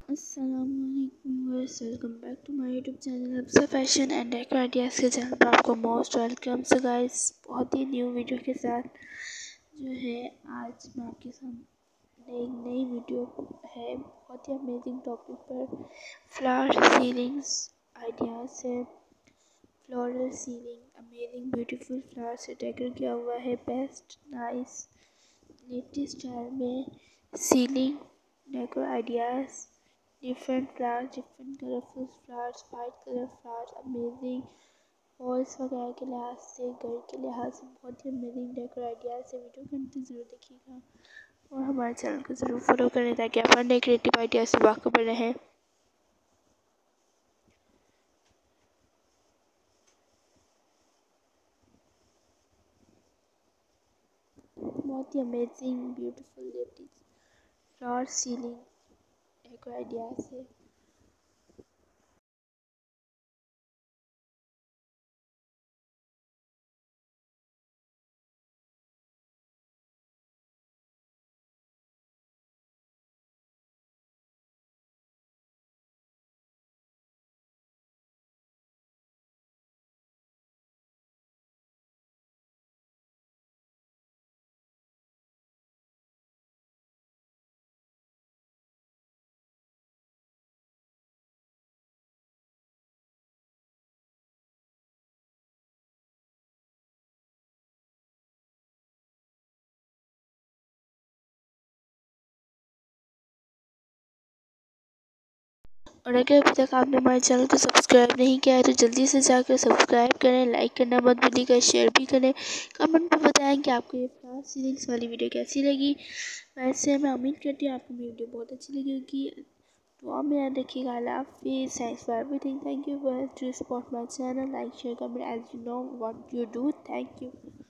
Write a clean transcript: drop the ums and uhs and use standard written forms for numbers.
अस्सलामुअलैकुम viewers, welcome back to my YouTube channel Absa fashion and deco ideas के channel पर आपको मोस्ट वेलकम। सो गाइस, बहुत ही new video के साथ जो है आज मैं आपके सामने एक नई वीडियो है। बहुत ही अमेजिंग टॉपिक पर फ्लावर सीलिंग्स आइडियाज़ है। Floral ceiling amazing beautiful flower से डेकोर किया हुआ है। बेस्ट नाइस लेटेस्ट स्टाइल में ceiling decor ideas, different flowers, different colourful flowers, white colour flowers, amazing walls वगैरह के लिहाज से, घर के लिहाज से बहुत ही अमेजिंग डेकोर आइडियाज़ है। वीडियो कंटिन्यू ज़रूर देखिएगा और हमारे चैनल को ज़रूर फॉलो करें ताकि आप नए क्रिएटिव आइडियाज़ से वाकिफ़ रहें। बहुत ही amazing beautiful latest flower ceiling decor ideas है। और अगर अभी तक आपने हमारे चैनल को सब्सक्राइब नहीं किया है तो जल्दी से जाकर सब्सक्राइब करें, लाइक करना मत भूलिएगा, शेयर भी करें। कमेंट में बताएं कि आपको ये फ्लावर सीलिंग्स वाली वीडियो कैसी लगी। वैसे मैं उम्मीद करती हूँ आपको मेरी वीडियो बहुत अच्छी लगी होगी। दुआ में याद रखिएगा। अल्लाह हाफिज़। Thanks for everything. Thank you for to support my channel. Like share comment as you know what you do. Thank you.